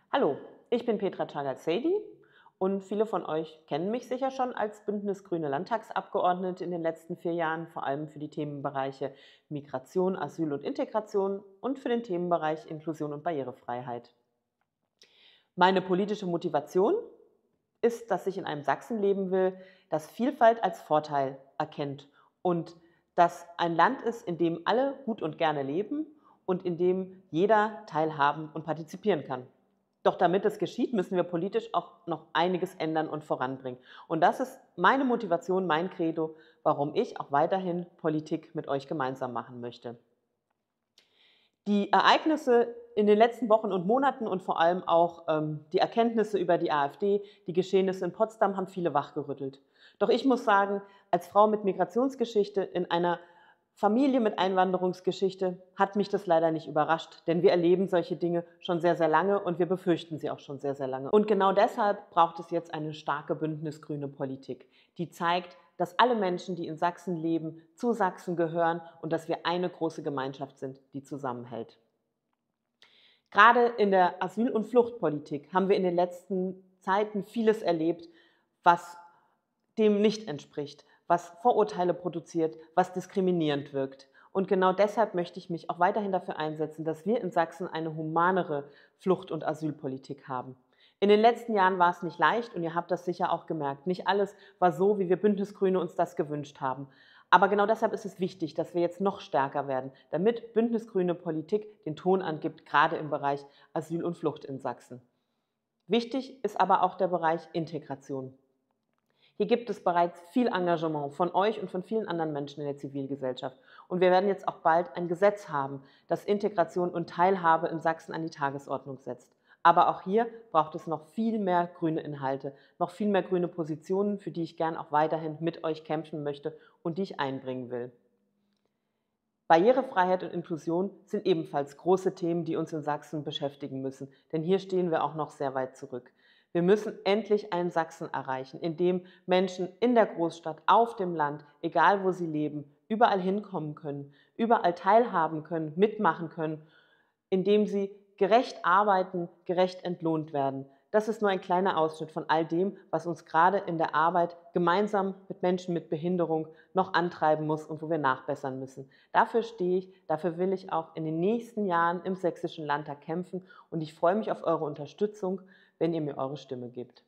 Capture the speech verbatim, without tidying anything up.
Hallo, ich bin Petra Csagat-Sejdi und viele von euch kennen mich sicher schon als Bündnis-Grüne Landtagsabgeordnete in den letzten vier Jahren, vor allem für die Themenbereiche Migration, Asyl und Integration und für den Themenbereich Inklusion und Barrierefreiheit. Meine politische Motivation ist, dass ich in einem Sachsen leben will, das Vielfalt als Vorteil erkennt und das ein Land ist, in dem alle gut und gerne leben und in dem jeder teilhaben und partizipieren kann. Doch damit es geschieht, müssen wir politisch auch noch einiges ändern und voranbringen. Und das ist meine Motivation, mein Credo, warum ich auch weiterhin Politik mit euch gemeinsam machen möchte. Die Ereignisse in den letzten Wochen und Monaten und vor allem auch ähm, die Erkenntnisse über die AfD, die Geschehnisse in Potsdam haben viele wachgerüttelt. Doch ich muss sagen, als Frau mit Migrationsgeschichte in einer Familie mit Einwanderungsgeschichte hat mich das leider nicht überrascht, denn wir erleben solche Dinge schon sehr, sehr lange und wir befürchten sie auch schon sehr, sehr lange. Und genau deshalb braucht es jetzt eine starke bündnisgrüne Politik, die zeigt, dass alle Menschen, die in Sachsen leben, zu Sachsen gehören und dass wir eine große Gemeinschaft sind, die zusammenhält. Gerade in der Asyl- und Fluchtpolitik haben wir in den letzten Zeiten vieles erlebt, was dem nicht entspricht, was Vorurteile produziert, was diskriminierend wirkt. Und genau deshalb möchte ich mich auch weiterhin dafür einsetzen, dass wir in Sachsen eine humanere Flucht- und Asylpolitik haben. In den letzten Jahren war es nicht leicht und ihr habt das sicher auch gemerkt. Nicht alles war so, wie wir Bündnisgrüne uns das gewünscht haben. Aber genau deshalb ist es wichtig, dass wir jetzt noch stärker werden, damit bündnisgrüne Politik den Ton angibt, gerade im Bereich Asyl und Flucht in Sachsen. Wichtig ist aber auch der Bereich Integration. Hier gibt es bereits viel Engagement von euch und von vielen anderen Menschen in der Zivilgesellschaft. Und wir werden jetzt auch bald ein Gesetz haben, das Integration und Teilhabe in Sachsen an die Tagesordnung setzt. Aber auch hier braucht es noch viel mehr grüne Inhalte, noch viel mehr grüne Positionen, für die ich gern auch weiterhin mit euch kämpfen möchte und die ich einbringen will. Barrierefreiheit und Inklusion sind ebenfalls große Themen, die uns in Sachsen beschäftigen müssen, denn hier stehen wir auch noch sehr weit zurück. Wir müssen endlich einen Sachsen erreichen, in dem Menschen in der Großstadt, auf dem Land, egal wo sie leben, überall hinkommen können, überall teilhaben können, mitmachen können, indem sie gerecht arbeiten, gerecht entlohnt werden. Das ist nur ein kleiner Ausschnitt von all dem, was uns gerade in der Arbeit gemeinsam mit Menschen mit Behinderung noch antreiben muss und wo wir nachbessern müssen. Dafür stehe ich, dafür will ich auch in den nächsten Jahren im Sächsischen Landtag kämpfen und ich freue mich auf eure Unterstützung, wenn ihr mir eure Stimme gebt.